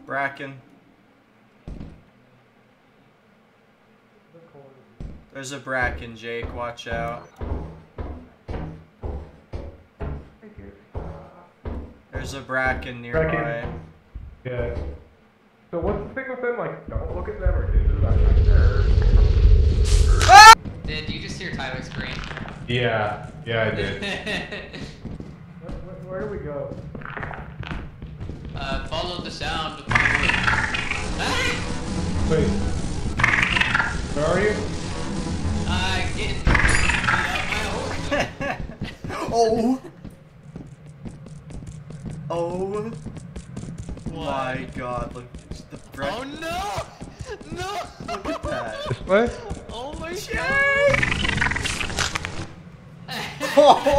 Bracken. There's a Bracken, Jake. Watch out. There's a Bracken nearby. Bracken. Yeah. So what's the thing with them? Like, don't look at them or do this. Ah! Did you just hear Tyler scream? Yeah. Yeah, I did. Where do we go? Follow the sound of the wood. Wait. Where are you? Getting Oh! Oh my god, look. The Oh no! No! Look at that. This way? Oh my Jake! Oh!